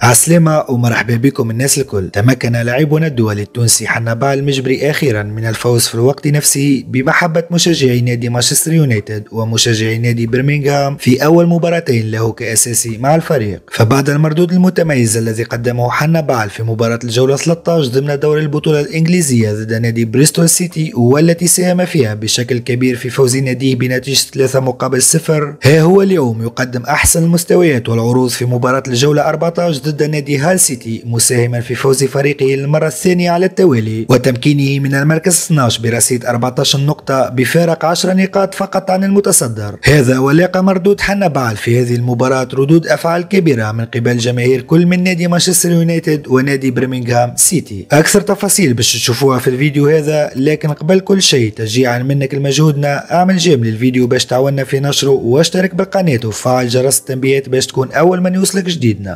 عسلامة ومرحبا بكم الناس الكل. تمكن لاعبنا الدولي التونسي حنبال المجبري أخيرا من الفوز في الوقت نفسه بمحبة مشجعي نادي مانشستر يونايتد ومشجعي نادي برمنغهام في أول مباراتين له كأساسي مع الفريق. فبعد المردود المتميز الذي قدمه حنبال في مباراة الجولة 13 ضمن دور البطولة الإنجليزية ضد نادي بريستول سيتي والتي ساهم فيها بشكل كبير في فوز ناديه بنتيجة 3-0، ها هو اليوم يقدم أحسن المستويات والعروض في مباراة الجولة 14 ضد نادي هال سيتي، مساهما في فوز فريقه للمرة الثانية على التوالي وتمكينه من المركز 12 برصيد 14 نقطة بفارق 10 نقاط فقط عن المتصدر. هذا ولاقى مردود حنبال في هذه المباراة ردود أفعال كبيرة من قبل جماهير كل من نادي مانشستر يونايتد ونادي برمنغهام سيتي. أكثر تفاصيل باش تشوفوها في الفيديو هذا، لكن قبل كل شيء تشجيعا منك لمجهودنا اعمل جيم للفيديو باش تعاوننا في نشره واشترك بالقناة وفعل جرس التنبيهات باش تكون أول من يوصلك جديدنا.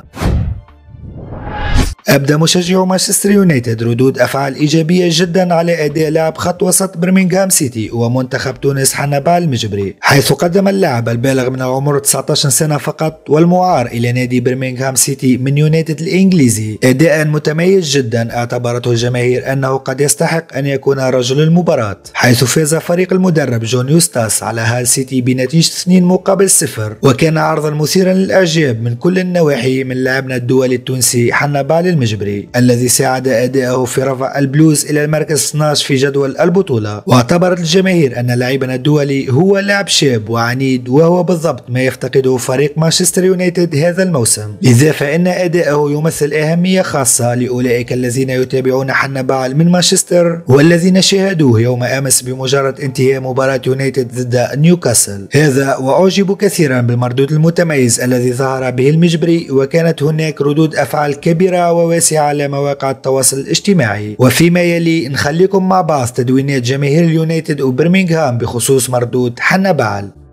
أبدأ مشجعو مانشستر يونايتد ردود أفعال إيجابية جدا على أداء لاعب خط وسط برمنغهام سيتي ومنتخب تونس حنبال المجبري، حيث قدم اللاعب البالغ من العمر 19 سنة فقط والمعار إلى نادي برمنغهام سيتي من يونايتد الإنجليزي أداء متميز جدا اعتبرته الجماهير أنه قد يستحق أن يكون رجل المباراة، حيث فاز فريق المدرب جون يوستاس على هال سيتي بنتيجة 2-0، وكان عرضا مثيرا للإعجاب من كل النواحي من لاعبنا الدولي التونسي حنبال المجبري الذي ساعد أداءه في رفع البلوز إلى المركز 12 في جدول البطولة. واعتبرت الجماهير أن لاعبنا الدولي هو لاعب شاب وعنيد، وهو بالضبط ما يفتقده فريق مانشستر يونايتد هذا الموسم، لذا فإن أداءه يمثل أهمية خاصة لأولئك الذين يتابعون حنبال من مانشستر والذين شاهدوه يوم أمس بمجرد انتهاء مباراة يونايتد ضد نيوكاسل. هذا وأعجب كثيرا بالمردود المتميز الذي ظهر به المجبري، وكانت هناك ردود أفعال كبيرة واسعة على مواقع التواصل الاجتماعي. وفيما يلي نخليكم مع بعض تدوينات جماهير اليونايتد وبرمنغهام بخصوص مردود حنبال.